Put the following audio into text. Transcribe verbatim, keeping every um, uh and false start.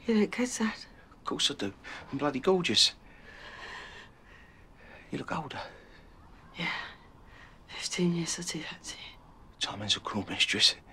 You don't get that? Of course I do. I'm bloody gorgeous. You look older. Yeah. Fifteen years, I do that to you. Timing's a cruel mistress.